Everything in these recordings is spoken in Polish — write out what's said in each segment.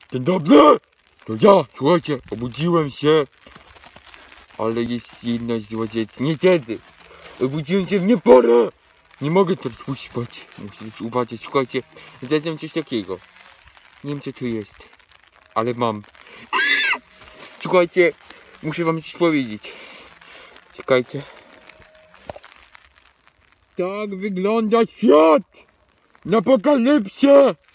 Dzień dobry! To ja, słuchajcie, obudziłem się, ale jest jedna złodziejka. Nie wtedy. Obudziłem się w nieporę. Nie mogę teraz uspać. Muszę uważać, słuchajcie. Zjadłem coś takiego. Nie wiem co to jest, ale mam. Słuchajcie, muszę wam coś powiedzieć. Czekajcie. Tak wygląda świat na apokalipsie.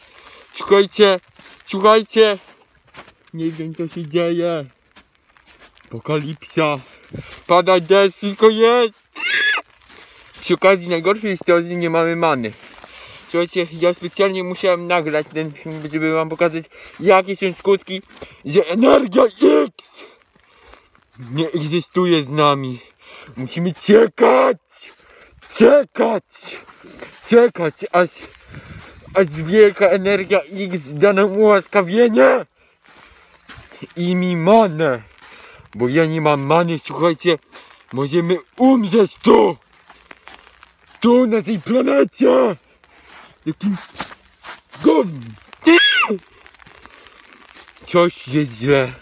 Słuchajcie. Nie wiem co się dzieje. Apokalipsa. Pada deszcz, tylko jest. Przy okazji najgorsze jest to, że nie mamy many. Słuchajcie, ja specjalnie musiałem nagrać ten film, żeby wam pokazać, jakie są skutki, że energia X nie egzystuje z nami. Musimy czekać, aż wielka energia X da nam ułaskawienie i mi manę. Bo ja nie mam many, słuchajcie, możemy umrzeć tu na tej planecie. Jakim gównem. Coś jest źle.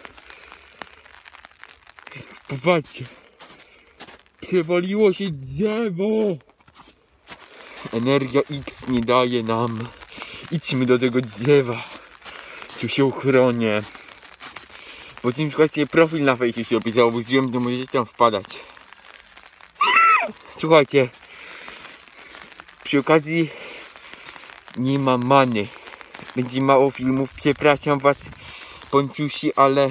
Popatrzcie. Przewaliło się drzewo. Energia X nie daje nam. Idźmy do tego drzewa. Tu się uchronię. Po tym słuchajcie, profil na fejsie sobie zaobudziłem, to możecie tam wpadać. Słuchajcie. Przy okazji nie ma many. Będzie mało filmów. Przepraszam was, Ponciusi, ale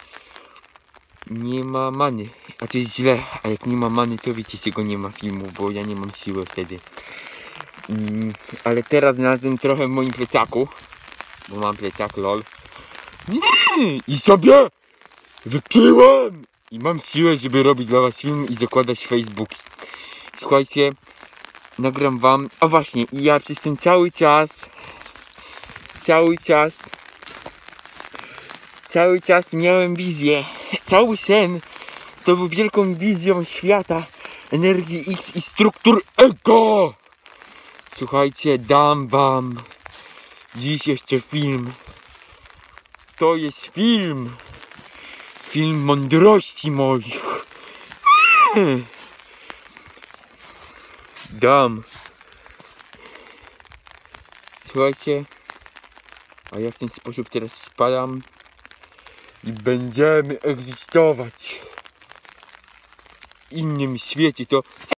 nie ma many. A to jest źle. A jak nie ma many, to wiecie, z czego nie ma filmów, bo ja nie mam siły wtedy. Ale teraz znalazłem trochę w moim plecaku. Bo mam plecak, lol. I sobie wypiłem. I mam siłę, żeby robić dla was film i zakładać Facebook. Słuchajcie, nagram wam. O właśnie, ja przez ten cały czas miałem wizję. Cały sen to był wielką wizją świata energii X i struktur ego. Słuchajcie, dam wam dziś jeszcze film. To jest film mądrości moich. Dam. Słuchajcie, a ja w ten sposób teraz spadam i będziemy egzystować w innym świecie. To